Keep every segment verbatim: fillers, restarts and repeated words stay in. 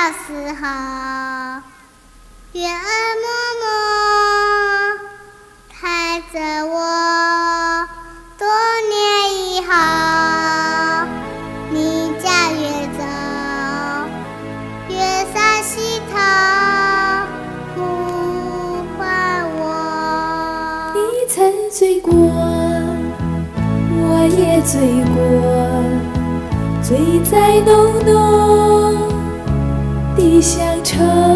时候，月儿默默看着我，多年以后，你家越走越上心头，呼唤我。 你曾醉过，我也醉过，醉在浓浓的乡愁。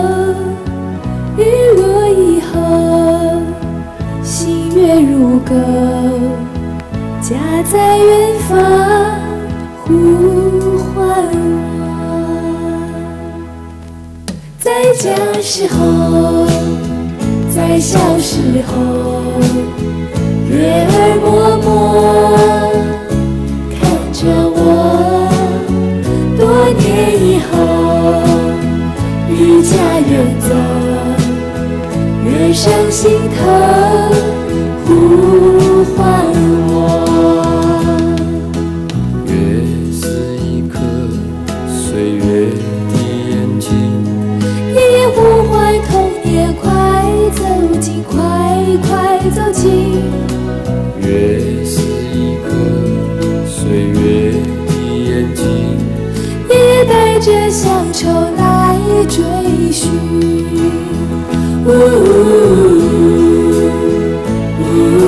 日落以后，星月如钩，家在远方呼唤我。在家时候，在小时候，月儿默默看着我，多年以后离家远走，月上心头呼唤我。 月是一颗岁月的眼睛， 爷爷呼唤童年，快走近，快快走近。 月是一颗岁月的眼睛， 爷爷带着乡愁来追寻。呜呜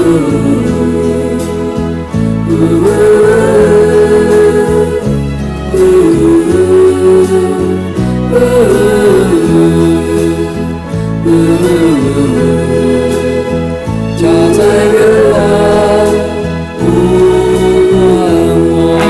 家在远方呼唤我。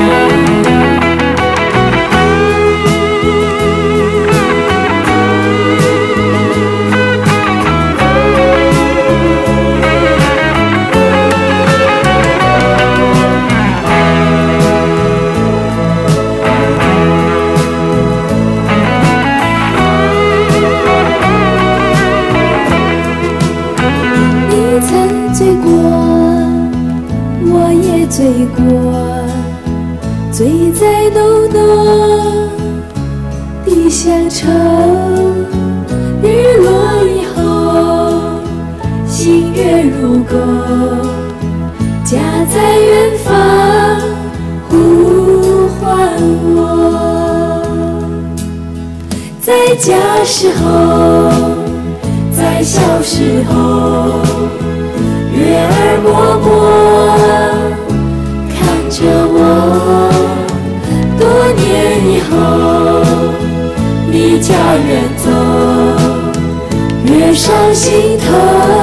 你曾醉过，我也醉过，醉在浓浓的乡愁。日落以后，星月如钩，家在远方呼唤我。在家时候，在小时候，月儿默默看着我，多年以后离家远走，月上心头